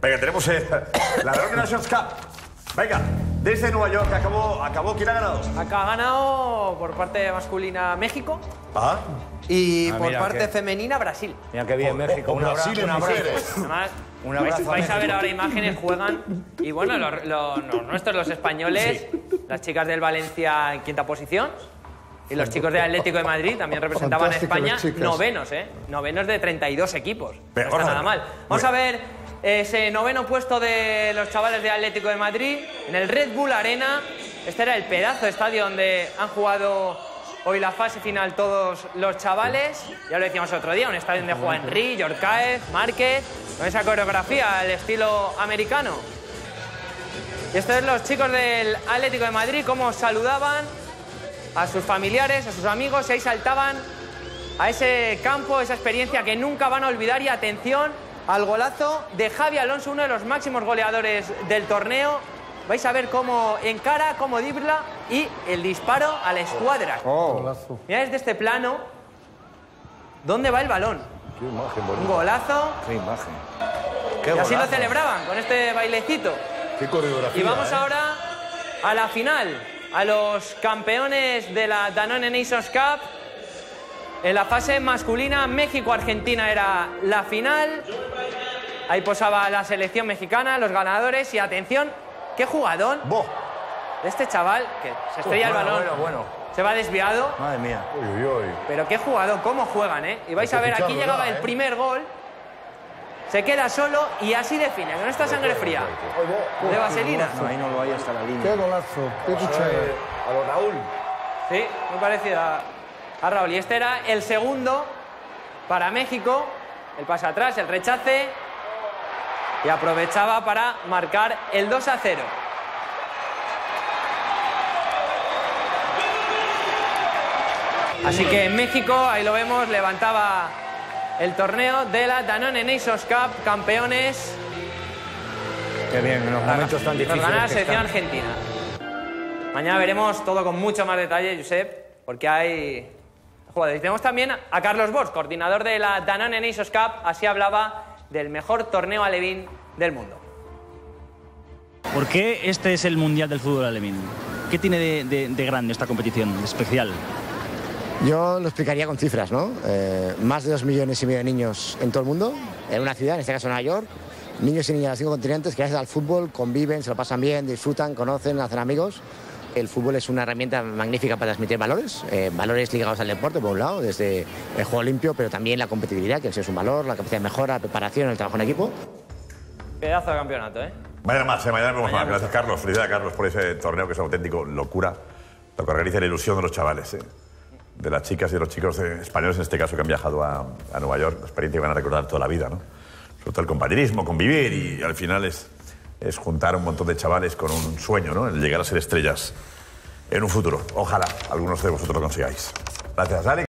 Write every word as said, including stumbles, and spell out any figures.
Venga, tenemos eh, la Rock Nations Cup. Venga, desde Nueva York, acabó, acabó. ¿Quién ha ganado? Acá ha ganado por parte masculina México. Ah. Y Ah, por mira, parte qué- femenina Brasil. Mira qué bien, México. Un abra- Brasil en un abrazo. mujeres. Además, Un abrazo vais, a vais a ver México. ahora imágenes, juegan. Y bueno, los, los- los nuestros, los españoles, las chicas del Valencia en quinta posición. Y los chicos del Atlético de Madrid también representaban a Fantásticas España las chicas. novenos, ¿eh? Novenos de treinta y dos equipos. Pero, no está ahora, nada mal. Vamos muy- a ver ese noveno puesto de los chavales del Atlético de Madrid en el Red Bull Arena. Este era el pedazo de estadio donde han jugado hoy la fase final todos los chavales. Ya lo decíamos otro día, un estadio donde juega Henry, Yorcaez, Márquez, con esa coreografía al estilo americano. Y estos son los chicos del Atlético de Madrid, cómo saludaban a sus familiares, a sus amigos, y ahí saltaban a ese campo, esa experiencia que nunca van a olvidar. Y atención al golazo de Javi Alonso, uno de los máximos goleadores del torneo. Vais a ver cómo encara, cómo dribla y el disparo a la escuadra. Golazo. Mira desde este plano dónde va el balón. Qué imagen Un bonita. golazo. Qué imagen. Qué Y así lo golazo. celebraban con este bailecito. Qué coreografía. Y vamos ¿eh? ahora a la final, a los campeones de la Danone Nations Cup. En la fase masculina, México-Argentina era la final. Ahí posaba la selección mexicana, los ganadores. Y atención, qué jugadón Bo. de este chaval, que se estrella Bueno, el balón, bueno, bueno. se va desviado. Madre mía. Uy, uy, uy. Pero qué jugador, cómo juegan, ¿eh? Y vais Hay a que ver, aquí ficharlo llegaba ya, el ¿eh? primer gol. Se queda solo y así define, con esta sangre fría. De vaselina. No, ahí no lo hay hasta la Qué línea. golazo. Qué cuchara. A lo Raúl. Sí, muy parecido a, a Raúl. Y este era el segundo para México. El pase atrás, el rechace. Y aprovechaba para marcar el dos a cero. Así que en México, ahí lo vemos, levantaba el torneo de la Danone Nations Cup, campeones. Qué bien, en los momentos tan Tras difíciles. ganar la que selección están. argentina. Mañana veremos todo con mucho más detalle, Josep, porque hay jugadores. Y tenemos también a Carlos Bosch, coordinador de la Danone Nations Cup. Así hablaba del mejor torneo alevín del mundo. ¿Por qué este es el Mundial del Fútbol Alevín? ¿Qué tiene de, de- de grande esta competición, de especial? Yo lo explicaría con cifras, ¿no? Eh, más de dos millones y medio de niños en todo el mundo, en una ciudad, en este caso Nueva York, niños y niñas de los cinco continentes que gracias al fútbol conviven, se lo pasan bien, disfrutan, conocen, hacen amigos. El fútbol es una herramienta magnífica para transmitir valores, eh, valores ligados al deporte, por un lado, desde el juego limpio, pero también la competitividad, que es un valor, la capacidad de mejora, la preparación, el trabajo en equipo. Pedazo de campeonato, ¿eh? Mañana más, eh, mañana vemos Mañana más. Gracias, Carlos. Felicidades, Carlos, por ese torneo que es una auténtico locura. Lo que organiza la ilusión de los chavales, eh. De las chicas y de los chicos eh, españoles, en este caso, que han viajado a, a Nueva York. La experiencia que van a recordar toda la vida, ¿no? Sobre todo el compañerismo, convivir y al final es, es juntar a un montón de chavales con un sueño, ¿no? El llegar a ser estrellas en un futuro. Ojalá algunos de vosotros lo consigáis. Gracias, Alex.